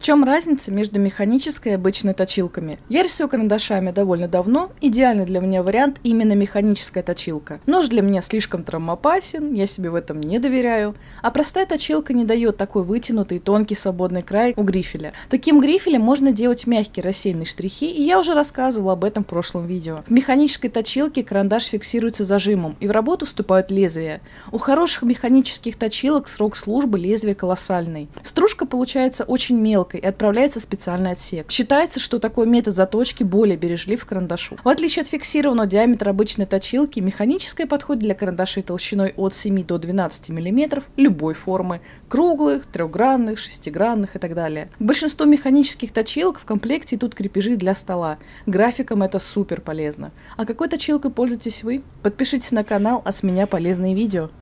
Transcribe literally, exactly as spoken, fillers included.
чем разница между механической и обычной точилками? Я рисую карандашами довольно давно, идеальный для меня вариант именно механическая точилка. Нож для меня слишком травмоопасен, я себе в этом не доверяю, а простая точилка не дает такой вытянутый тонкий свободный край у грифеля. Таким грифелем можно делать мягкие рассеянные штрихи, и я уже рассказывала об этом в прошлом видео. В механической точилке карандаш фиксируется зажимом, и в работу вступают лезвия. У хороших механических точилок срок службы лезвия колоссальный. Стружка получается очень мелкой и отправляется в специальный отсек. Считается, что такой метод заточки более бережлив к карандашу. В отличие от фиксированного диаметра обычной точилки, механическая подходит для карандашей толщиной от семи до двенадцати миллиметров любой формы, круглых, трехгранных, шестигранных и так далее. К большинству механических точилок в комплекте идут крепежи для стола. Графикам это супер полезно. А какой точилкой пользуетесь вы? Подпишитесь на канал, а с меня полезные видео.